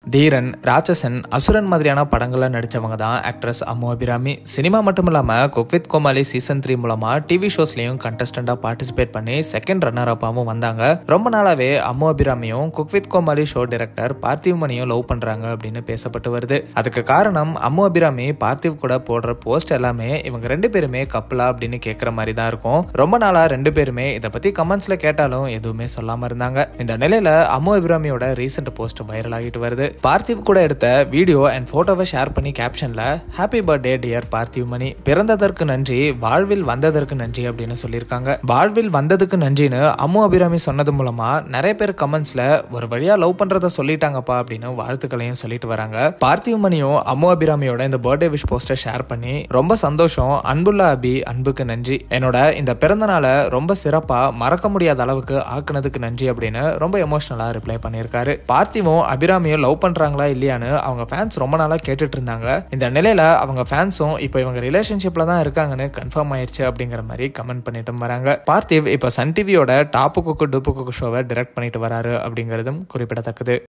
தீரன், ராட்சசன், அசுரன் மாதிரியான படங்கள்ல நடிச்சவங்க தான் ஆக்ட்ரஸ் அம்மு அபிராமி. சினிமா மட்டும் இல்லாம குக் வித் கோமாளி சீசன் 3 மூலமா டிவி ஷோஸ்லயும் கண்டஸ்டண்டா பார்ட்டிசிபேட் பண்ணி செகண்ட் ரன்னர் அப்பாவும் வந்தாங்க. ரொம்ப நாளாவே அம்மு அபிராமியும் cook with Komali show director Parthiv மணியும் லவ் பண்றாங்க அப்படின்னு பேசப்பட்டு வருது. அதுக்கு காரணம் அம்மு அபிராமி பார்த்திவ் கூட போடுற போஸ்ட் எல்லாமே இவங்க ரெண்டு பேருமே கப்பலா அப்படின்னு கேட்கற மாதிரி தான் இருக்கும். ரொம்ப நாளா ரெண்டு பேருமே இதை பத்தி கமெண்ட்ஸ்ல கேட்டாலும் எதுவுமே சொல்லாம இருந்தாங்க. இந்த நிலையில அம்மு அபிராமியோட ரீசெண்ட் போஸ்ட் வைரல் ஆகிட்டு வருது. பார்த்திவ் கூட எடுத்த வீடியோ அண்ட் போட்டோவை ஷேர் பண்ணி கேப்ஷன்ல happy birthday dear Parthiv Mani, பிறந்ததற்கு நன்றி, வாழ்வில் வந்ததற்கு நன்றி அப்படின்னு சொல்லியிருக்காங்க. வாழ்வில் வந்ததுக்கு நன்றின்னு அம்மு அபிராமி சொன்னது மூலமா நிறைய பேர் கமெண்ட்ஸ்ல ஒரு வழியா லவ் பண்றத சொல்லிட்டாங்கப்பா அப்படின்னு வாழ்த்துக்களையும் சொல்லிட்டு வராங்க. பார்த்திவ் மணியும் அம்மு அபிராமியோட இந்த பர்த்டே விஷ் போஸ்டர் ஷேர் பண்ணி ரொம்ப சந்தோஷம், அன்புள்ள அபி, அன்புக்கு நன்றி, என்னோட இந்த பிறந்த நாளை ரொம்ப சிறப்பா மறக்க முடியாத அளவுக்கு ஆக்குனதுக்கு நன்றி அப்படின்னு ரொம்ப எமோஷனலா ரிப்ளை பண்ணியிருக்காரு. பார்த்திவும் அபிராமியும் லவ் பண்றாங்களா இல்லையான்னு அவங்க ஃபேன்ஸ் ரொம்ப நாளா கேட்டுட்டு இருந்தாங்க. இந்த நிலையில அவங்க ஃபேன்ஸும் இப்போ இவங்க ரிலேஷன்ஷிப்ல தான் இருக்காங்கன்னு கன்ஃபார்ம் ஆயிடுச்சு அப்படிங்கிற மாதிரி கமெண்ட் பண்ணிட்டு வராங்க. பார்த்திவ் இப்போ சன் டிவியோட டாப் குக்கு டூப்பு குக்கு ஷோவை டைரக்ட் பண்ணிட்டு வராரு அப்படிங்கிறதும் குறிப்பிடத்தக்கது.